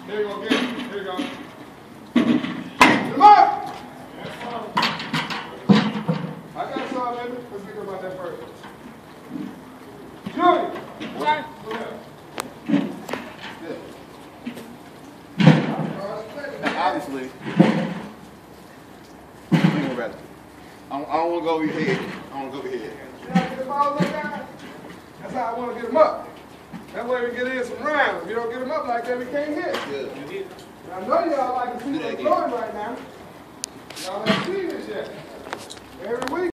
Here you go, get it. Here you go. Come on! I got some, baby. Let's get about that first. Junior! Sorry. Go ahead. Now, obviously, I don't want to go over your head. I want to go over your head. See how I get the ball up, guys? That's how I want to get them up. That way we get in some rounds. If you don't get them up like that, we can't hit. Good. I know y'all like to see what's going right now. Y'all haven't seen this yet. Every week.